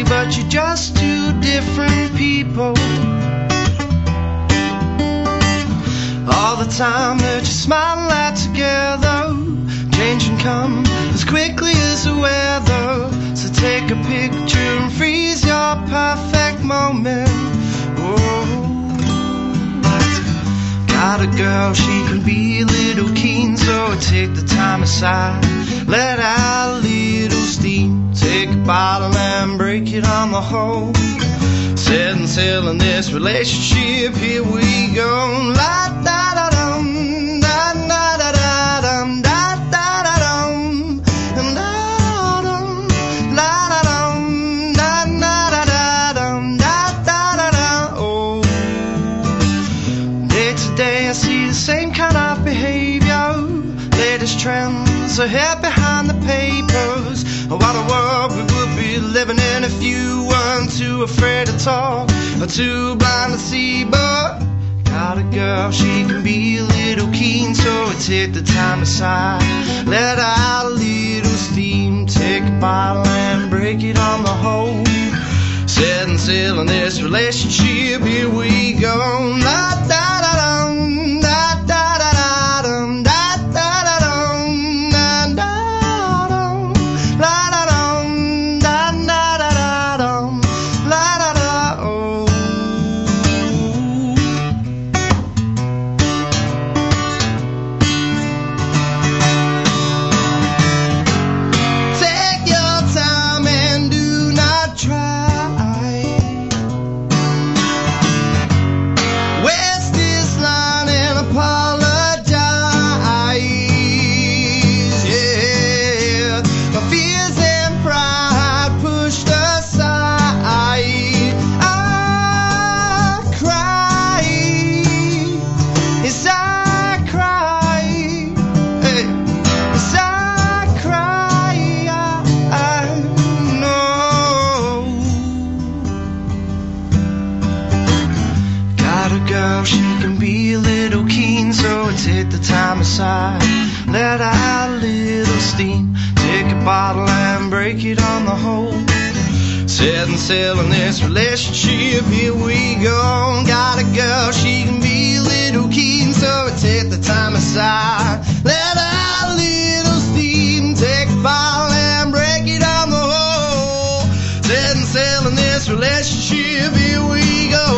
but you're just two different people. All the time that you smile at together, change can come as quickly as the weather. So take a picture and freeze your perfect moment. Oh, got a girl, she can be a little keen, so take the time aside, let out a little steam. Take a bottle and break it on the hole. Setting sail in this relationship, here we go. La da da dum, da da da da dum, da da da dum, da dum, la da dum, da da da da dum, da da da da. Oh, day to day I see the same kind of behavior. Latest trends ahead behind the papers. What a world we would be living in if you weren't too afraid to talk or too blind to see. But got a girl, she can be a little keen, so take the time aside, let out a little steam. Take a bottle and break it on the hole. Setting sail in this relationship, here we go. La da da dum, da da da da dum, da da da dum, da da dum, la da dum, da da da da dum, la da da. Oh, take your time and do not try. West this line and apologize. Yeah, my fears and pride pushed aside. I cry, yes I cry, hey, yes I cry. I know. Got a girl, she can be a little keen, so take the time aside, let out a little steam. Take a bottle and break it on the hole. Setting sail in this relationship, here we go. Got a girl, she can be a little keen, so take the time aside, let out a little steam. Take a bottle and break it on the hole. Setting sail in this relationship, here we go.